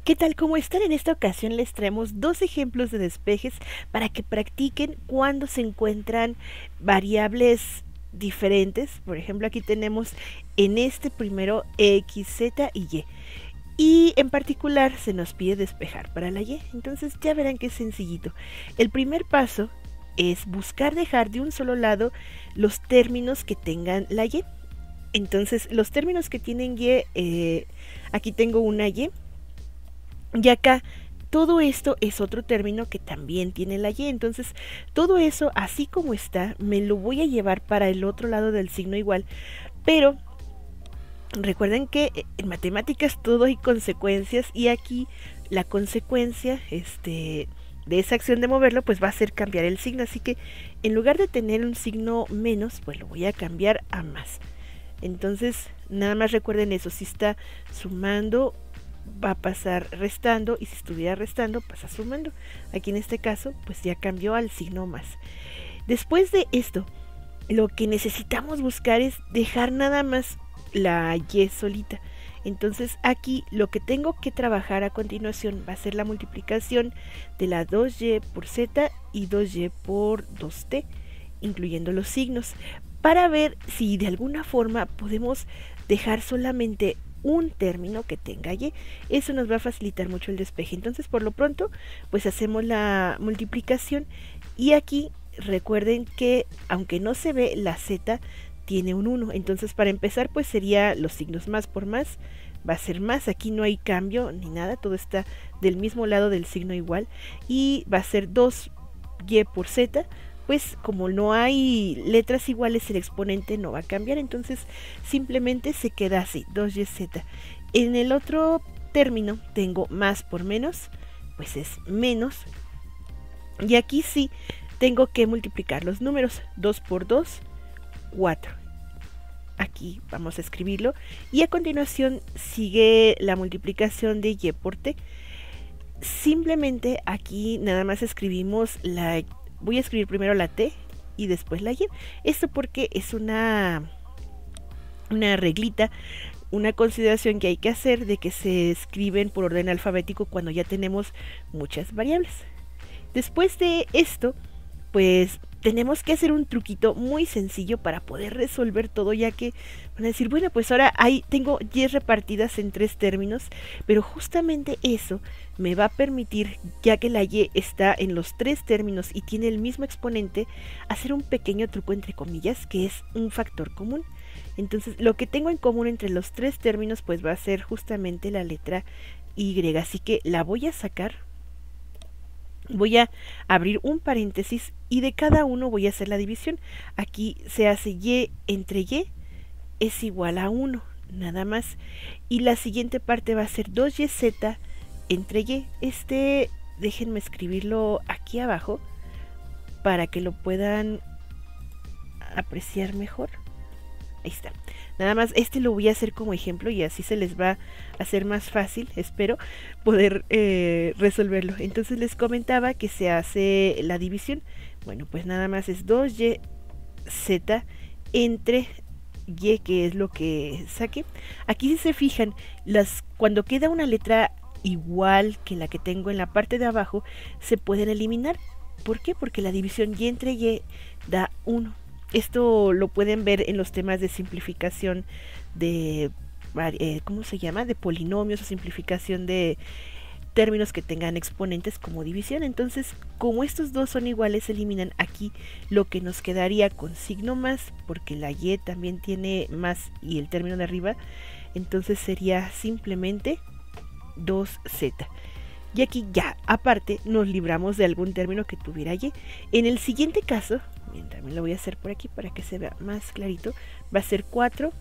¿Qué tal? ¿Cómo están? En esta ocasión les traemos dos ejemplos de despejes para que practiquen cuando se encuentran variables diferentes. Por ejemplo, aquí tenemos en este primero X, Z y Y. Y en particular se nos pide despejar para la Y. Entonces ya verán que es sencillito. El primer paso es buscar dejar de un solo lado los términos que tengan la Y. Entonces los términos que tienen Y, aquí tengo una Y. Y acá todo esto es otro término que también tiene la Y. Entonces, todo eso, así como está, me lo voy a llevar para el otro lado del signo igual. Pero recuerden que en matemáticas todo hay consecuencias y aquí la consecuencia de esa acción de moverlo pues va a ser cambiar el signo. Así que en lugar de tener un signo menos, pues lo voy a cambiar a más. Entonces, nada más recuerden eso, si está sumando va a pasar restando y si estuviera restando pasa sumando. Aquí en este caso pues ya cambió al signo más. Después de esto, lo que necesitamos buscar es dejar nada más la Y solita. Entonces aquí lo que tengo que trabajar a continuación va a ser la multiplicación de la 2Y por Z y 2Y por 2T, incluyendo los signos, para ver si de alguna forma podemos dejar solamente un término que tenga Y. Eso nos va a facilitar mucho el despeje. Entonces por lo pronto pues hacemos la multiplicación y aquí recuerden que aunque no se ve, la Z tiene un 1. Entonces para empezar pues sería los signos más por más, va a ser más, aquí no hay cambio ni nada, todo está del mismo lado del signo igual y va a ser 2Y por Z. Pues como no hay letras iguales el exponente no va a cambiar, entonces simplemente se queda así, 2YZ. En el otro término tengo más por menos, pues es menos. Y aquí sí tengo que multiplicar los números, 2 por 2, 4. Aquí vamos a escribirlo y a continuación sigue la multiplicación de Y por T. Simplemente aquí nada más escribimos voy a escribir primero la T y después la Y. Esto porque es una reglita, una consideración que hay que hacer de que se escriben por orden alfabético cuando ya tenemos muchas variables. Después de esto, pues tenemos que hacer un truquito muy sencillo para poder resolver todo, ya que van a decir, bueno, pues ahora tengo Y repartidas en 3 términos, pero justamente eso me va a permitir, ya que la Y está en los 3 términos y tiene el mismo exponente, hacer un pequeño truco entre comillas, que es un factor común. Entonces, lo que tengo en común entre los 3 términos, pues va a ser justamente la letra Y, así que la voy a sacar. Voy a abrir un paréntesis y de cada uno voy a hacer la división. Aquí se hace Y entre Y es igual a 1, nada más. Y la siguiente parte va a ser 2YZ entre Y. Déjenme escribirlo aquí abajo para que lo puedan apreciar mejor. Ahí está. Nada más lo voy a hacer como ejemplo y así se les va a hacer más fácil, espero, poder resolverlo. Entonces les comentaba que se hace la división. Bueno, pues nada más es 2YZ entre Y, que es lo que saqué. Aquí si se fijan, cuando queda una letra igual que la que tengo en la parte de abajo, se pueden eliminar. ¿Por qué? Porque la división Y entre Y da 1. Esto lo pueden ver en los temas de simplificación de, ¿cómo se llama? De polinomios o simplificación de términos que tengan exponentes como división. Entonces, como estos dos son iguales, se eliminan. Aquí lo que nos quedaría con signo más, porque la Y también tiene más y el término de arriba, entonces sería simplemente 2Z. Y aquí ya, aparte, nos libramos de algún término que tuviera Y. En el siguiente caso, también lo voy a hacer por aquí para que se vea más clarito, va a ser 4TY,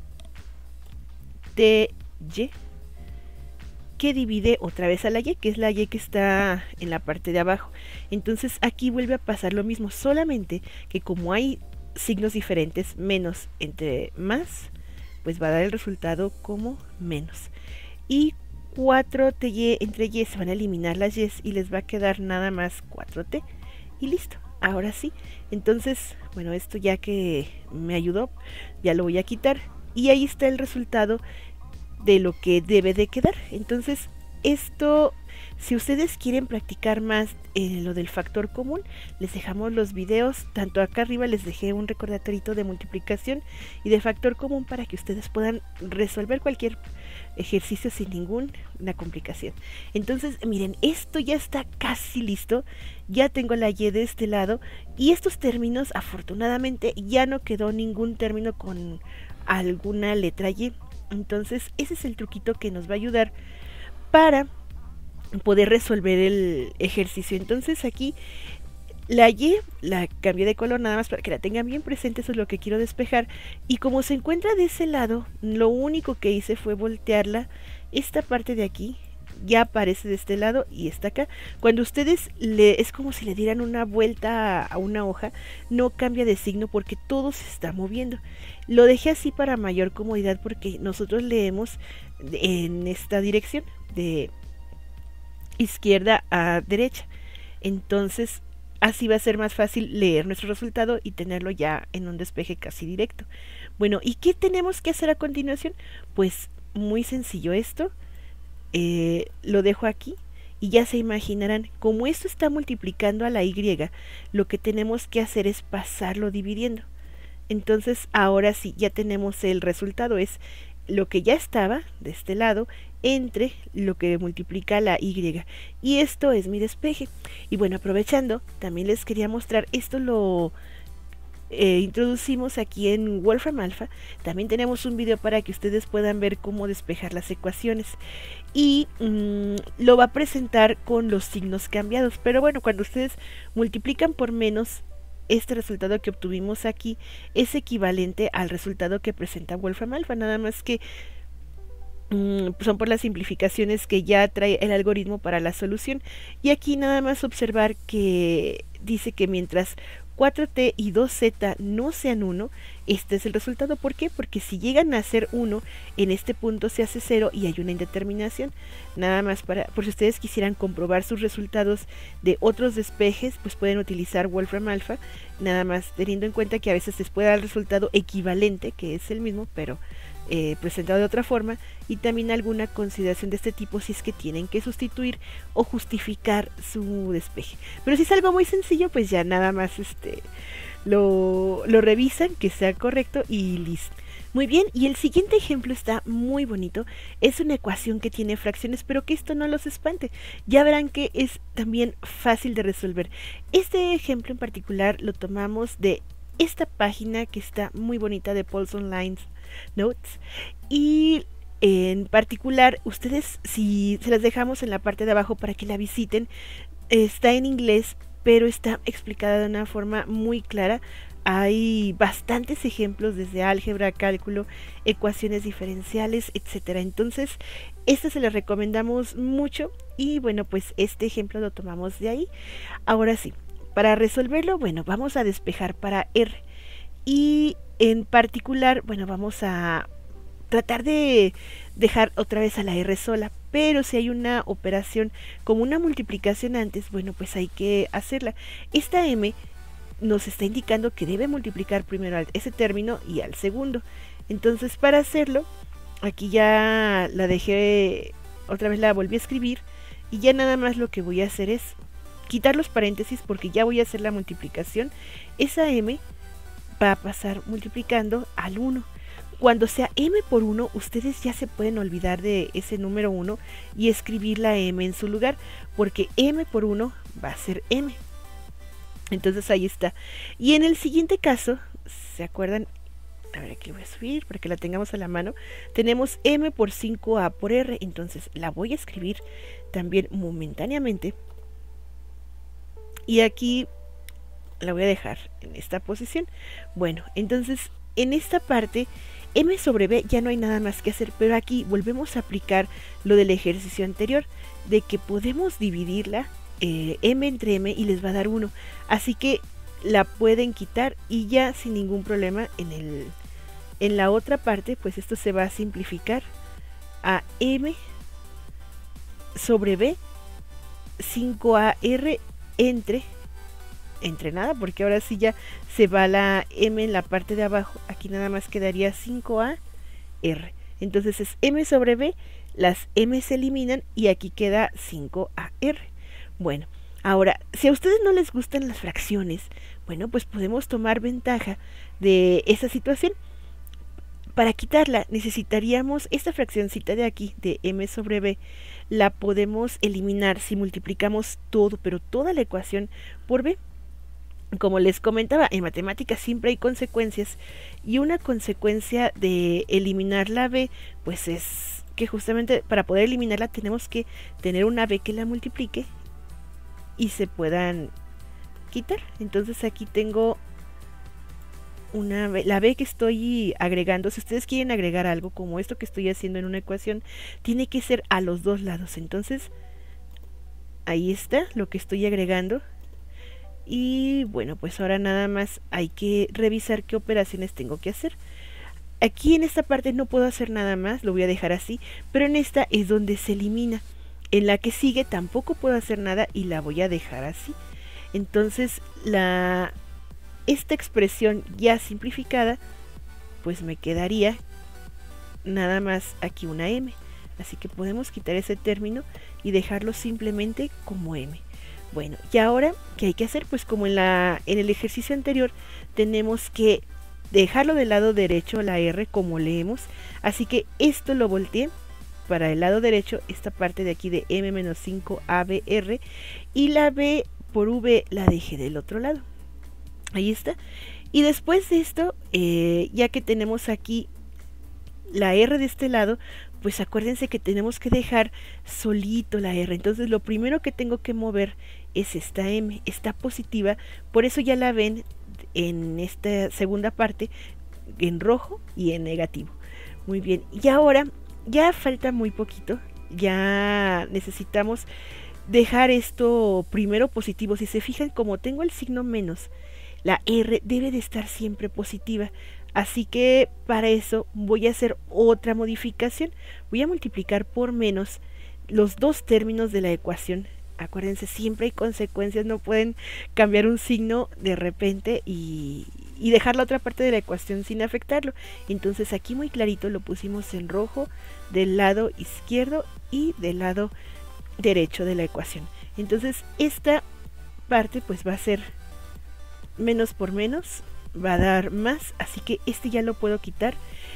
que divide otra vez a la Y, que es la Y que está en la parte de abajo. Entonces aquí vuelve a pasar lo mismo, solamente que como hay signos diferentes, menos entre más, pues va a dar el resultado como menos. Y 4TY entre Y se van a eliminar las Y y les va a quedar nada más 4T y listo. Ahora sí, entonces, bueno, esto ya que me ayudó, ya lo voy a quitar y ahí está el resultado de lo que debe de quedar. Entonces, esto, si ustedes quieren practicar más lo del factor común, les dejamos los videos, tanto acá arriba les dejé un recordatorito de multiplicación y de factor común para que ustedes puedan resolver cualquier ejercicio sin ninguna complicación. Entonces, miren, esto ya está casi listo, ya tengo la y de este lado y estos términos, afortunadamente, ya no quedó ningún término con alguna letra y. Entonces, ese es el truquito que nos va a ayudar para poder resolver el ejercicio. Entonces aquí la y la cambié de color nada más para que la tengan bien presente, eso es lo que quiero despejar. Y como se encuentra de ese lado, lo único que hice fue voltearla. Esta parte de aquí ya aparece de este lado y está acá. Cuando ustedes es como si le dieran una vuelta a una hoja, no cambia de signo porque todo se está moviendo. Lo dejé así para mayor comodidad porque nosotros leemos en esta dirección de izquierda a derecha. Entonces así va a ser más fácil leer nuestro resultado y tenerlo ya en un despeje casi directo. Bueno, ¿y qué tenemos que hacer a continuación? Pues muy sencillo esto. Lo dejo aquí y ya se imaginarán, como esto está multiplicando a la y, lo que tenemos que hacer es pasarlo dividiendo. Entonces ahora sí, ya tenemos el resultado, es lo que ya estaba de este lado entre lo que multiplica la y, y esto es mi despeje. Y bueno, aprovechando, también les quería mostrar, esto lo introducimos aquí en Wolfram Alpha. También tenemos un video para que ustedes puedan ver cómo despejar las ecuaciones y lo va a presentar con los signos cambiados, pero bueno, cuando ustedes multiplican por menos, este resultado que obtuvimos aquí es equivalente al resultado que presenta Wolfram Alpha, nada más que son por las simplificaciones que ya trae el algoritmo para la solución. Y aquí nada más observar que dice que mientras 4t y 2z no sean 1, este es el resultado. ¿Por qué? Porque si llegan a ser 1, en este punto se hace 0 y hay una indeterminación. Nada más por si ustedes quisieran comprobar sus resultados de otros despejes, pues pueden utilizar Wolfram Alpha, nada más teniendo en cuenta que a veces les puede dar el resultado equivalente, que es el mismo, pero presentado de otra forma, y también alguna consideración de este tipo si es que tienen que sustituir o justificar su despeje. Pero si es algo muy sencillo, pues ya nada más lo revisan, que sea correcto y listo. Muy bien, y el siguiente ejemplo está muy bonito. Es una ecuación que tiene fracciones, pero que esto no los espante. Ya verán que es también fácil de resolver. Este ejemplo en particular lo tomamos de esta página que está muy bonita de Paulson Lines Notes, y en particular ustedes, si se las dejamos en la parte de abajo para que la visiten, está en inglés pero está explicada de una forma muy clara. Hay bastantes ejemplos desde álgebra, cálculo, ecuaciones diferenciales, etcétera. Entonces este se les recomendamos mucho y bueno, pues este ejemplo lo tomamos de ahí. Ahora sí, para resolverlo, bueno, vamos a despejar para R y en particular, bueno, vamos a tratar de dejar otra vez a la R sola, pero si hay una operación como una multiplicación antes, bueno, pues hay que hacerla. Esta M nos está indicando que debe multiplicar primero a ese término y al segundo. Entonces para hacerlo, aquí ya la dejé, otra vez la volví a escribir y ya nada más lo que voy a hacer es quitar los paréntesis porque ya voy a hacer la multiplicación. Esa M va a pasar multiplicando al 1. Cuando sea m por 1, ustedes ya se pueden olvidar de ese número 1 y escribir la m en su lugar, porque m por 1 va a ser m. Entonces ahí está. Y en el siguiente caso, ¿se acuerdan? A ver, aquí voy a subir para que la tengamos a la mano. Tenemos m por 5a por r, entonces la voy a escribir también momentáneamente. Y aquí la voy a dejar en esta posición. Bueno, entonces en esta parte m sobre b ya no hay nada más que hacer, pero aquí volvemos a aplicar lo del ejercicio anterior, de que podemos dividirla m entre m y les va a dar 1, así que la pueden quitar y ya sin ningún problema en la otra parte, pues esto se va a simplificar a m sobre b 5ar entre nada, porque ahora sí ya se va la m en la parte de abajo, aquí nada más quedaría 5ar. Entonces es m sobre b, las m se eliminan y aquí queda 5ar. Bueno, ahora, si a ustedes no les gustan las fracciones, bueno, pues podemos tomar ventaja de esa situación. Para quitarla necesitaríamos esta fraccioncita de aquí, de m sobre b, la podemos eliminar si multiplicamos todo, pero toda la ecuación por b. Como les comentaba, en matemáticas siempre hay consecuencias y una consecuencia de eliminar la b, pues es que justamente para poder eliminarla tenemos que tener una b que la multiplique y se puedan quitar. Entonces aquí tengo la b que estoy agregando. Si ustedes quieren agregar algo como esto que estoy haciendo en una ecuación, tiene que ser a los dos lados. Entonces ahí está lo que estoy agregando. Y bueno, pues ahora nada más hay que revisar qué operaciones tengo que hacer. Aquí en esta parte no puedo hacer nada más, lo voy a dejar así, pero en esta es donde se elimina. En la que sigue tampoco puedo hacer nada y la voy a dejar así. Entonces esta expresión ya simplificada, pues me quedaría nada más aquí una m. Así que podemos quitar ese término y dejarlo simplemente como m. Bueno, y ahora, ¿qué hay que hacer? Pues como en el ejercicio anterior, tenemos que dejarlo del lado derecho, la r, como leemos. Así que esto lo volteé para el lado derecho, esta parte de aquí de m menos 5abr, y la b por v la dejé del otro lado. Ahí está. Y después de esto, ya que tenemos aquí la r de este lado, pues acuérdense que tenemos que dejar solito la r. Entonces lo primero que tengo que mover es esta m, está positiva, por eso ya la ven en esta segunda parte en rojo y en negativo. Muy bien, y ahora ya falta muy poquito, ya necesitamos dejar esto primero positivo. Si se fijan, como tengo el signo menos, la r debe de estar siempre positiva. Así que para eso voy a hacer otra modificación. Voy a multiplicar por menos los dos términos de la ecuación. Acuérdense, siempre hay consecuencias, no pueden cambiar un signo de repente y dejar la otra parte de la ecuación sin afectarlo. Entonces aquí muy clarito lo pusimos en rojo del lado izquierdo y del lado derecho de la ecuación. Entonces esta parte pues va a ser menos por menos, va a dar más, así que este ya lo puedo quitar.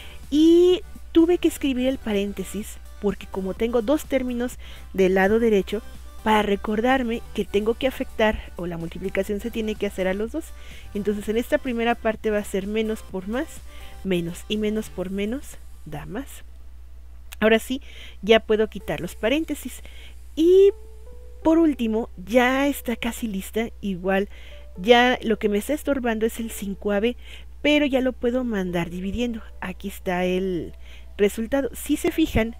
Y tuve que escribir el paréntesis porque como tengo dos términos del lado derecho, para recordarme que tengo que afectar, o la multiplicación se tiene que hacer a los dos. Entonces en esta primera parte va a ser menos por más, menos, y menos por menos da más. Ahora sí, ya puedo quitar los paréntesis. Y por último, ya está casi lista. Igual, ya lo que me está estorbando es el 5ab, pero ya lo puedo mandar dividiendo. Aquí está el resultado. Si se fijan,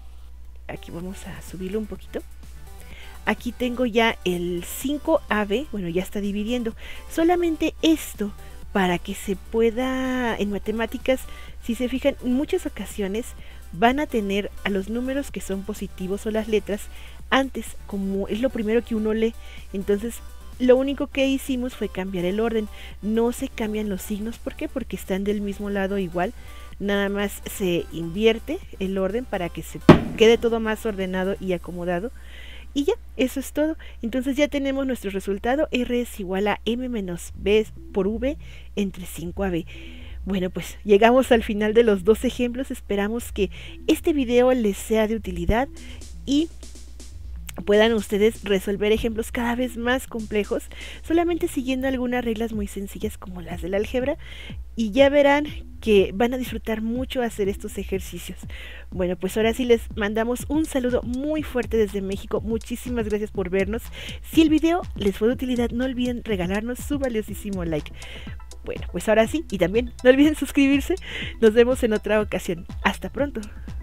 aquí vamos a subirlo un poquito. Aquí tengo ya el 5ab, bueno, ya está dividiendo. Solamente esto para que se pueda, en matemáticas, si se fijan, en muchas ocasiones van a tener a los números que son positivos o las letras antes, como es lo primero que uno lee. Entonces, lo único que hicimos fue cambiar el orden. No se cambian los signos. ¿Por qué? Porque están del mismo lado igual. Nada más se invierte el orden para que se quede todo más ordenado y acomodado. Y ya, eso es todo. Entonces ya tenemos nuestro resultado. R es igual a m menos b por v entre 5ab. Bueno, pues llegamos al final de los dos ejemplos. Esperamos que este video les sea de utilidad y puedan ustedes resolver ejemplos cada vez más complejos, solamente siguiendo algunas reglas muy sencillas como las del álgebra, y ya verán que van a disfrutar mucho hacer estos ejercicios. Bueno, pues ahora sí les mandamos un saludo muy fuerte desde México. Muchísimas gracias por vernos. Si el video les fue de utilidad, no olviden regalarnos su valiosísimo like. Bueno, pues ahora sí, y también no olviden suscribirse. Nos vemos en otra ocasión. Hasta pronto.